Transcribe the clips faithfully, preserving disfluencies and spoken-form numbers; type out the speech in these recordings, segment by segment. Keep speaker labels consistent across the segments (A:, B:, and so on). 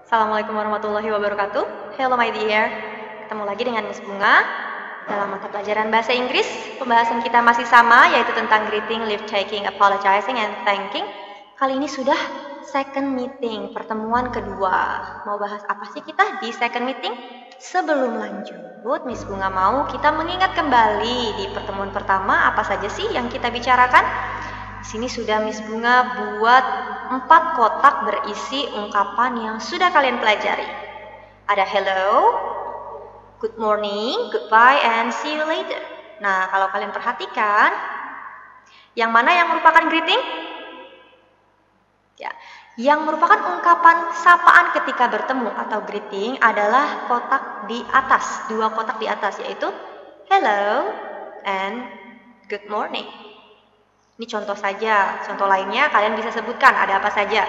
A: Assalamualaikum warahmatullahi wabarakatuh. Hello my dear. Ketemu lagi dengan Miss Bunga dalam mata pelajaran bahasa Inggris. Pembahasan kita masih sama, yaitu tentang greeting, leave taking, apologizing, and thanking. Kali ini sudah second meeting, pertemuan kedua. Mau bahas apa sih kita di second meeting? Sebelum lanjut, Miss Bunga mau kita mengingat kembali di pertemuan pertama apa saja sih yang kita bicarakan. Di sini sudah Miss Bunga buat empat kotak berisi ungkapan yang sudah kalian pelajari. Ada hello, good morning, goodbye, and see you later. Nah, kalau kalian perhatikan, yang mana yang merupakan greeting? Ya, yang merupakan ungkapan sapaan ketika bertemu atau greeting adalah kotak di atas, dua kotak di atas, yaitu hello and good morning. Ini contoh saja, contoh lainnya kalian bisa sebutkan ada apa saja.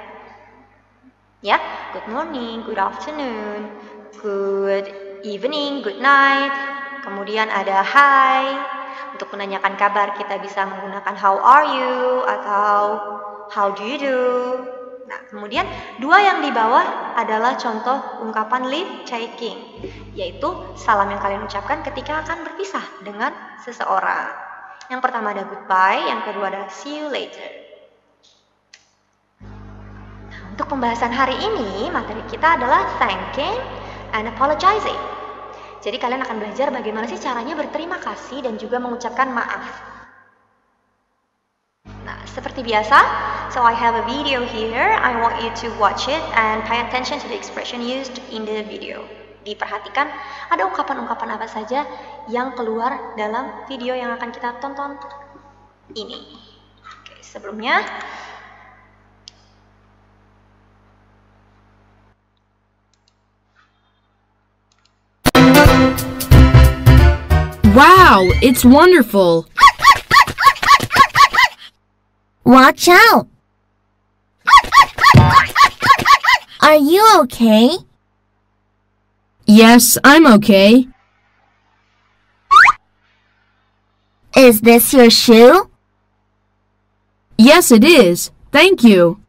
A: Ya, good morning, good afternoon, good evening, good night. Kemudian ada hi. Untuk menanyakan kabar kita bisa menggunakan how are you atau how do you do. Nah, kemudian dua yang di bawah adalah contoh ungkapan leave taking, yaitu salam yang kalian ucapkan ketika akan berpisah dengan seseorang. Yang pertama ada goodbye, yang kedua ada see you later. Nah, untuk pembahasan hari ini, materi kita adalah thanking and apologizing. Jadi kalian akan belajar bagaimana sih caranya berterima kasih dan juga mengucapkan maaf. Nah, seperti biasa, so I have a video here. I want you to watch it and pay attention to the expression used in the video. Diperhatikan ada ungkapan-ungkapan apa saja yang keluar dalam video yang akan kita tonton ini. Oke, sebelumnya
B: Wow, it's wonderful.
C: Watch out! Are you okay?
B: Yes, I'm okay.
C: Is this your shoe?
B: Yes, it is. Thank you.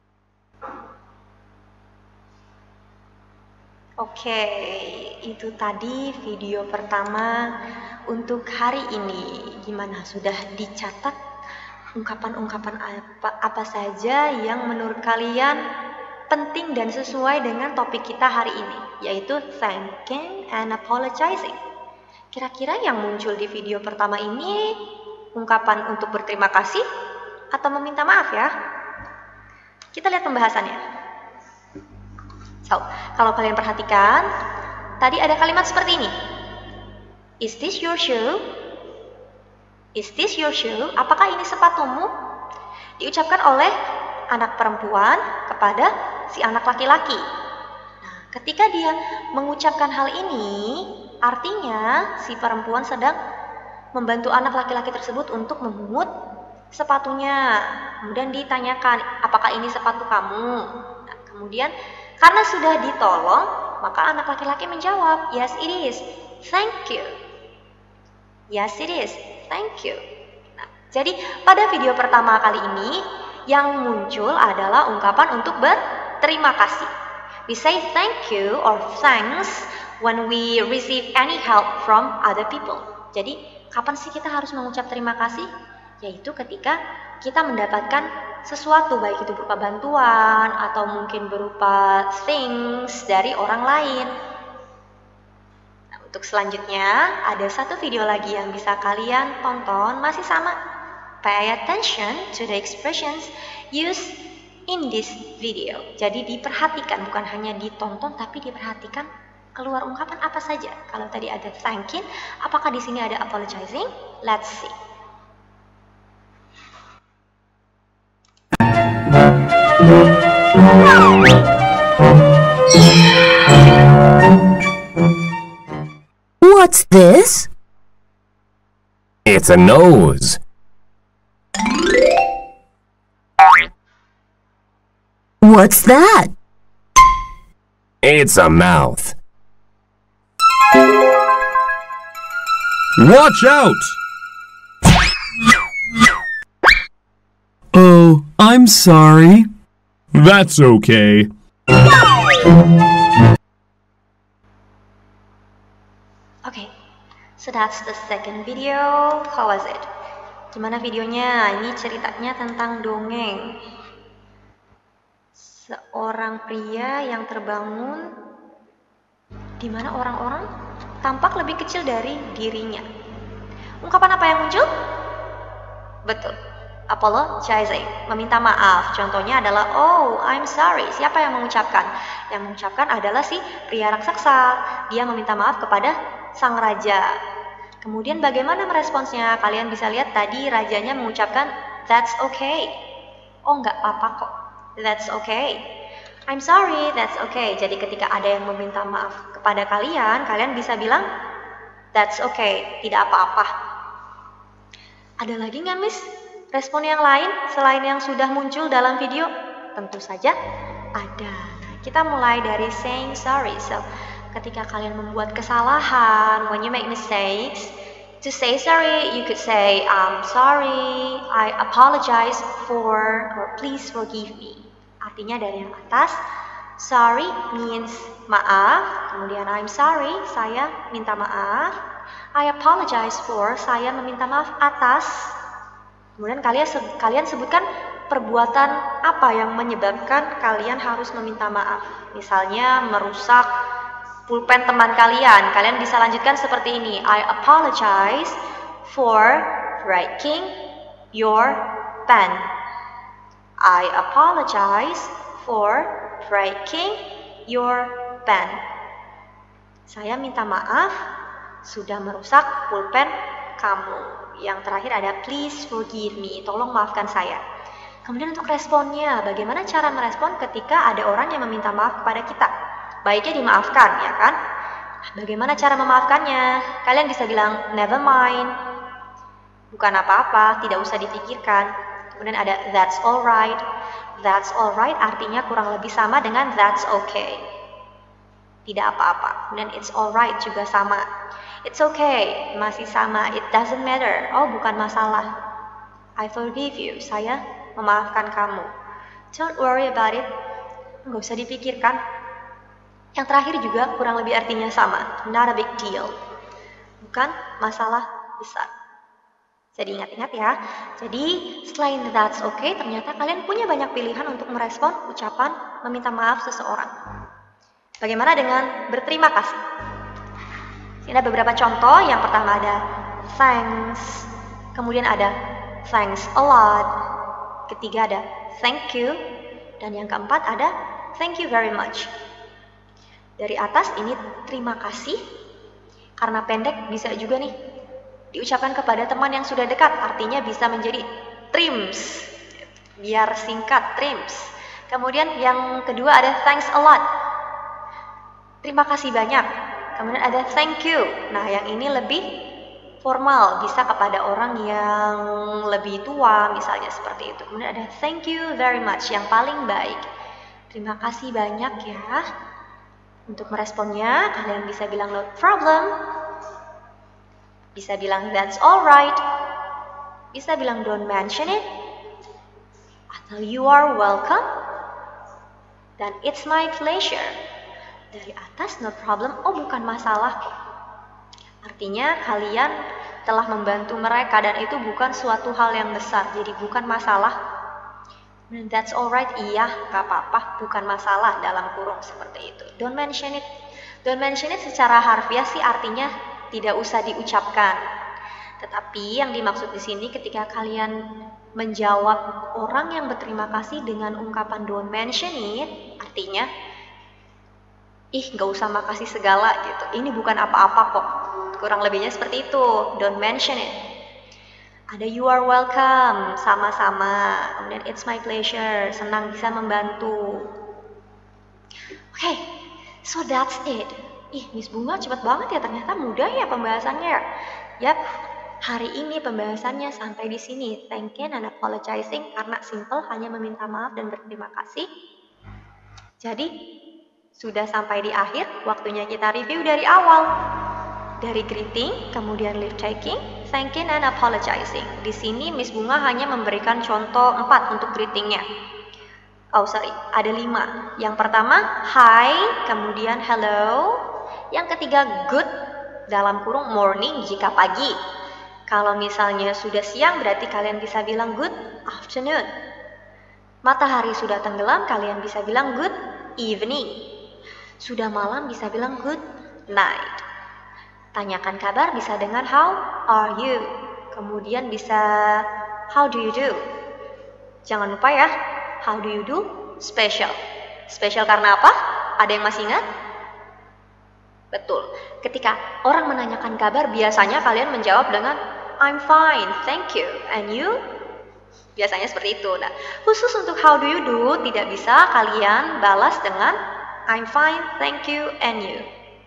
A: Oke, itu tadi video pertama untuk hari ini. Gimana, sudah dicatat ungkapan-ungkapan apa, apa saja yang menurut kalian penting dan sesuai dengan topik kita hari ini, yaitu thanking and apologizing. Kira-kira yang muncul di video pertama ini ungkapan untuk berterima kasih atau meminta maaf ya? Kita lihat pembahasannya. So, kalau kalian perhatikan, tadi ada kalimat seperti ini. Is this your shoe? Is this your shoe? Apakah ini sepatumu? Diucapkan oleh anak perempuan kepada si anak laki-laki. Nah, ketika dia mengucapkan hal ini, artinya si perempuan sedang membantu anak laki-laki tersebut untuk memungut sepatunya. Kemudian ditanyakan, apakah ini sepatu kamu? Nah, kemudian karena sudah ditolong, maka anak laki-laki menjawab, yes it is, thank you. Yes it is, thank you. Nah, jadi pada video pertama kali ini yang muncul adalah ungkapan untuk berterima kasih. We say thank you or thanks when we receive any help from other people. Jadi, kapan sih kita harus mengucap terima kasih? Yaitu ketika kita mendapatkan sesuatu, baik itu berupa bantuan atau mungkin berupa things dari orang lain. Nah, untuk selanjutnya, ada satu video lagi yang bisa kalian tonton, masih sama. Pay attention to the expressions used in this video. Jadi diperhatikan, bukan hanya ditonton, tapi diperhatikan keluar ungkapan apa saja. Kalau tadi ada thanking, apakah di sini ada apologizing? Let's see.
C: What's this?
D: It's a nose.
C: What's that?
D: It's a mouth.
E: Watch out! Oh, I'm sorry.
F: That's okay.
A: Okay, so that's the second video. How was it? Gimana videonya? Ini ceritanya tentang dongeng. Seorang pria yang terbangun di mana orang-orang tampak lebih kecil dari dirinya. Ungkapan apa yang muncul? Betul, apologizing, meminta maaf. Contohnya adalah, oh, I'm sorry. Siapa yang mengucapkan? Yang mengucapkan adalah si pria raksasa. Dia meminta maaf kepada sang raja. Kemudian bagaimana meresponsnya? Kalian bisa lihat tadi rajanya mengucapkan, that's okay. Oh, nggak apa-apa kok. That's okay. I'm sorry, that's okay. Jadi ketika ada yang meminta maaf kepada kalian, kalian bisa bilang, that's okay, tidak apa-apa. Ada lagi nggak, Miss? Respon yang lain selain yang sudah muncul dalam video? Tentu saja ada. Kita mulai dari saying sorry. So, ketika kalian membuat kesalahan, when you make mistakes, to say sorry, you could say, I'm sorry, I apologize for, or please forgive me. Artinya dari yang atas, sorry means maaf, kemudian I'm sorry, saya minta maaf, I apologize for, saya meminta maaf atas, kemudian kalian, kalian sebutkan perbuatan apa yang menyebabkan kalian harus meminta maaf. Misalnya merusak pulpen teman kalian, kalian bisa lanjutkan seperti ini, I apologize for breaking your pen. I apologize for breaking your pen. Saya minta maaf sudah merusak pulpen kamu. Yang terakhir ada please forgive me. Tolong maafkan saya. Kemudian untuk responnya, bagaimana cara merespon ketika ada orang yang meminta maaf kepada kita? Baiknya dimaafkan, ya kan? Bagaimana cara memaafkannya? Kalian bisa bilang never mind. Bukan apa-apa, tidak usah dipikirkan. Kemudian ada that's alright. That's alright artinya kurang lebih sama dengan that's okay. Tidak apa-apa. Kemudian it's alright juga sama. It's okay, masih sama. It doesn't matter. Oh, bukan masalah. I forgive you. Saya memaafkan kamu. Don't worry about it. Nggak usah dipikirkan. Yang terakhir juga kurang lebih artinya sama. Not a big deal. Bukan masalah besar. Jadi ingat-ingat ya. Jadi selain that's okay, ternyata kalian punya banyak pilihan untuk merespon ucapan meminta maaf seseorang. Bagaimana dengan berterima kasih? Ini ada beberapa contoh. Yang pertama ada thanks. Kemudian ada thanks a lot. Ketiga ada thank you. Dan yang keempat ada thank you very much. Dari atas ini terima kasih. Karena pendek bisa juga nih diucapkan kepada teman yang sudah dekat, artinya bisa menjadi trims, biar singkat trims. Kemudian yang kedua ada thanks a lot, terima kasih banyak. Kemudian ada thank you. Nah yang ini lebih formal, bisa kepada orang yang lebih tua misalnya seperti itu. Kemudian ada thank you very much, yang paling baik. Terima kasih banyak ya. Untuk meresponnya kalian bisa bilang no problem. Bisa bilang that's alright. Bisa bilang don't mention it. Atau you are welcome. Dan it's my pleasure. Dari atas no problem. Oh bukan masalah kok. Artinya kalian telah membantu mereka dan itu bukan suatu hal yang besar. Jadi bukan masalah. And that's alright. Iya gak apa-apa. Bukan masalah dalam kurung seperti itu. Don't mention it. Don't mention it secara harfiah sih artinya tidak usah diucapkan. Tetapi yang dimaksud di sini ketika kalian menjawab orang yang berterima kasih dengan ungkapan don't mention it, artinya ih gak usah makasih segala gitu. Ini bukan apa-apa kok. Kurang lebihnya seperti itu. Don't mention it. Ada you are welcome, sama-sama. Kemudian it's my pleasure, senang bisa membantu. Oke, okay, so that's it. Ih, Miss Bunga cepat banget ya, ternyata mudah ya pembahasannya. Yap, hari ini pembahasannya sampai di sini. Thanking and apologizing karena simple hanya meminta maaf dan berterima kasih. Jadi, sudah sampai di akhir, waktunya kita review dari awal. Dari greeting, kemudian leave taking, thanking and apologizing. Di sini Miss Bunga hanya memberikan contoh empat untuk greetingnya. Oh sorry, ada lima. Yang pertama, hi, kemudian hello. Yang ketiga, good, dalam kurung morning jika pagi. Kalau misalnya sudah siang, berarti kalian bisa bilang good afternoon. Matahari sudah tenggelam, kalian bisa bilang good evening. Sudah malam bisa bilang good night. Tanyakan kabar bisa dengan how are you. Kemudian bisa how do you do. Jangan lupa ya, how do you do? Special. Special karena apa? Ada yang masih ingat? Betul. Ketika orang menanyakan kabar, biasanya kalian menjawab dengan I'm fine, thank you. And you? Biasanya seperti itu. Nah, khusus untuk how do you do, tidak bisa kalian balas dengan I'm fine, thank you, and you.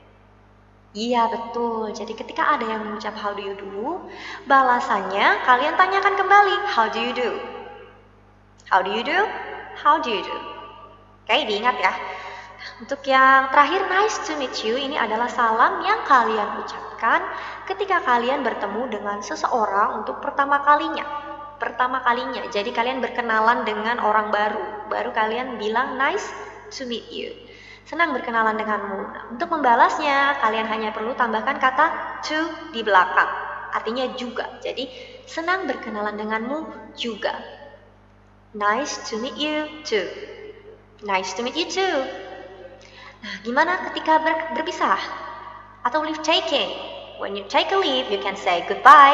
A: Iya, betul. Jadi ketika ada yang mengucap how do you do, balasannya kalian tanyakan kembali, how do you do? How do you do? How do you do? Oke, diingat ya. Untuk yang terakhir, nice to meet you, ini adalah salam yang kalian ucapkan ketika kalian bertemu dengan seseorang untuk pertama kalinya. Pertama kalinya, jadi kalian berkenalan dengan orang baru. Baru kalian bilang nice to meet you. Senang berkenalan denganmu. Nah, untuk membalasnya, kalian hanya perlu tambahkan kata to di belakang. Artinya juga. Jadi, senang berkenalan denganmu juga. Nice to meet you too. Nice to meet you too. Nah, gimana ketika ber berpisah? Atau leave taking? When you take a leave, you can say goodbye.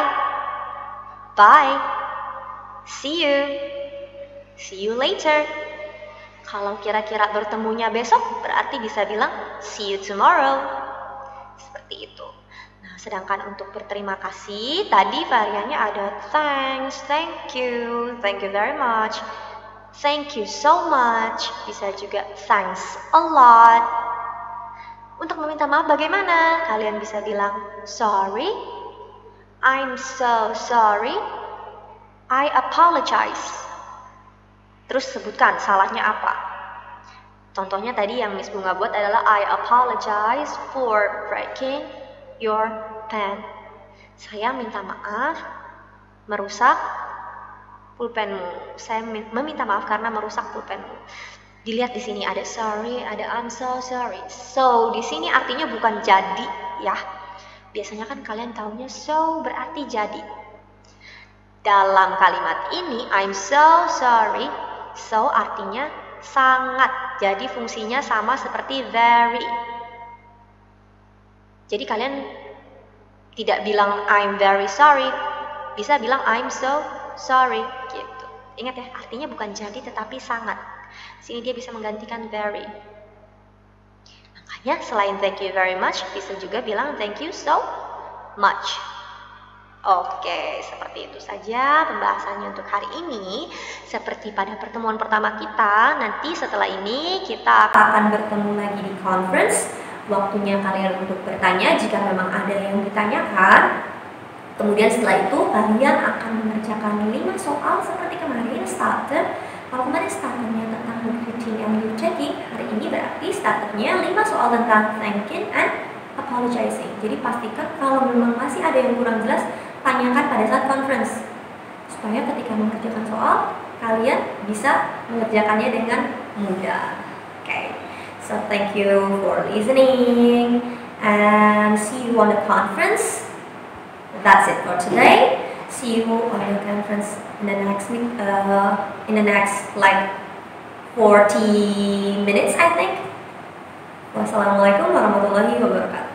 A: Bye. See you. See you later. Kalau kira-kira bertemunya besok, berarti bisa bilang see you tomorrow. Seperti itu. Nah, sedangkan untuk berterima kasih, tadi variannya ada thanks, thank you, thank you very much, thank you so much, bisa juga thanks a lot. Untuk meminta maaf bagaimana? Kalian bisa bilang sorry, I'm so sorry, I apologize. Terus sebutkan salahnya apa. Contohnya tadi yang Miss Bunga buat adalah I apologize for breaking your pen. Saya minta maaf merusak pulpenmu. Saya meminta maaf karena merusak pulpenmu. Dilihat di sini ada sorry, ada I'm so sorry. So di sini artinya bukan jadi ya. Biasanya kan kalian taunya so berarti jadi. Dalam kalimat ini I'm so sorry. So artinya sangat. Jadi fungsinya sama seperti very. Jadi kalian tidak bilang I'm very sorry. Bisa bilang I'm so sorry gitu. Ingat ya, artinya bukan jadi tetapi sangat. Sini dia bisa menggantikan very. Makanya selain thank you very much, bisa juga bilang thank you so much. Oke, seperti itu saja pembahasannya untuk hari ini. Seperti pada pertemuan pertama kita, nanti setelah ini kita akan bertemu lagi di conference. Waktunya kalian untuk bertanya jika memang ada yang ditanyakan. Kemudian setelah itu kalian akan mengerjakan lima soal seperti kemarin starter. Kalau kemarin starternya tentang mood greeting and leave taking, hari ini berarti starternya lima soal tentang thanking and apologizing. Jadi pastikan kalau memang masih ada yang kurang jelas, tanyakan pada saat conference supaya ketika mengerjakan soal kalian bisa mengerjakannya dengan mudah. Oke, okay. So thank you for listening and see you on the conference. That's it for today. See you on the conference in the next uh, in the next like forty minutes I think. Wassalamualaikum warahmatullahi wabarakatuh.